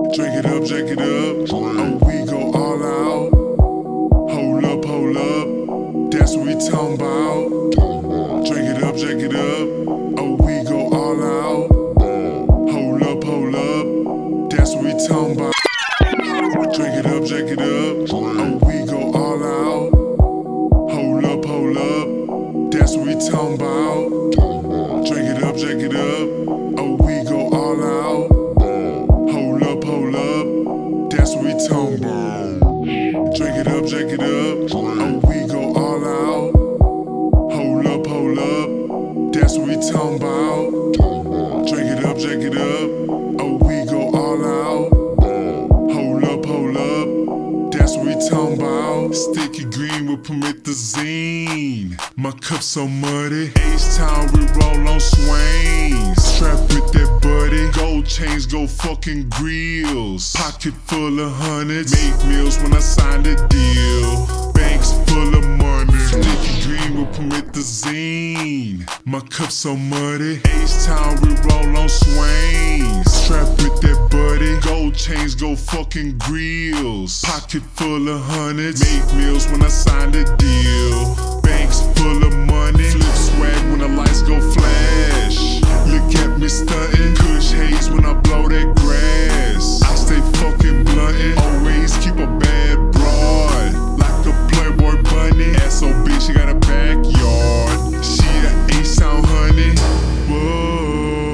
Drink it up, drink it up. Oh, we go all out. Hold up. That's what we talking about. Drink it up, drink it up. Oh, we go all out. Hold up. That's what we talking about. Drink it up, drink it up. Oh, we go all out. Hold up. That's what we talking about. Drink it up, drink it up. Oh, we go all out. Hold up. That's what we talking about. Drink it up, drink it up. Oh, we go all out. Hold up. That's what we talking about. Drink it up, drink it up. Oh, we go all out. Hold up. That's what we talking about. Sticky green will permit the zine. My cup so muddy. H-Town, we roll on swings. Strapped with that buddy. Gold chains go fucking grills. Pocket full of hundreds. Make meals when I signed a deal. Banks full of money. Sticky green will permit the zine. My cup so muddy. H-Town, we roll on swings. Strapped with that buddy. Gold chains go fucking grills. Pocket full of hundreds. Make meals when I signed a deal. Banks full of money. Flip swag when the lights go flash. Look at me stuntin'. Kush haze when I blow that grass. I stay fucking bluntin'. Always keep a bad broad. Like a Playboy bunny. SOB, she got a backyard. She a H-Town honey. Whoa.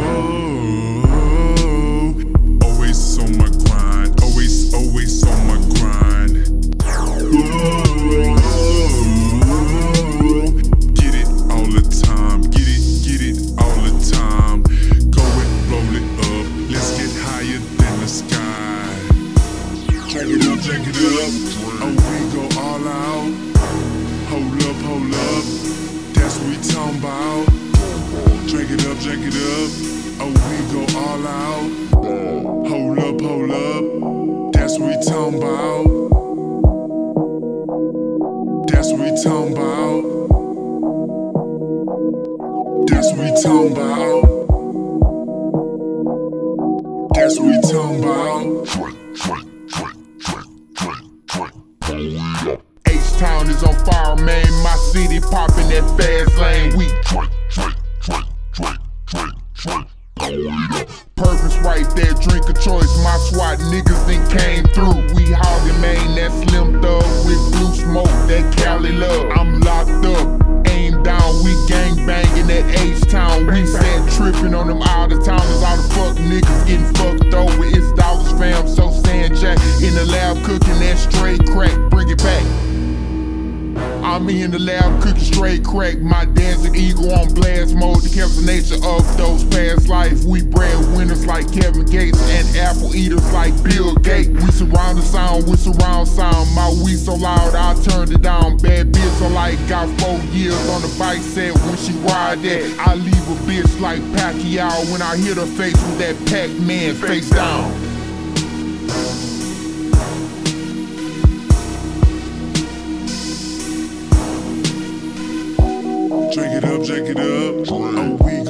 Always on my grind. Always on my grind. Whoa. Get it all the time. Get it all the time. Go and roll it up. Let's get higher than the sky. Drink it up. Oh, we go all out. Hold up. That's what we talking about. Drink it up. Oh, we go all out. Hold up. That's what we talking about. That's what we talking about. That's what we talking about. That's what we talking about. H-Town is on fire, man. My city poppin' that fast lane. We purpose right there, drink of choice. My SWAT niggas then came through. We hoggin', man, that Slim Thug with blue smoke, that Cali love. I'm locked up, aim down, we gang bangin' that H-Town. We sat trippin' on them out of towners. All the fuck niggas getting fucked over. It's Dollars fam, so Sand Jack in the lab cooking that straight crack. Bring it back. I'm in the lab cooking straight crack. My dancing ego on blast mode. The careful nature of those past life. We breadwinners like Kevin Gates and apple eaters like Bill Gates. We surround the sound with surround sound. My weed so loud I turned it down. Bad bitch I like got 4 years on the bike set when she ride that. I leave a bitch like Pacquiao when I hit her face with that Pac-Man face down. Drink it up. Oh, we